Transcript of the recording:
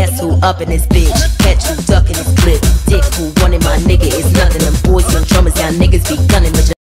Guess who up in this bitch? Catch who ducking this clip. Dick who wanted my nigga is nothing. Them boys, young drummers, y'all niggas be gunning.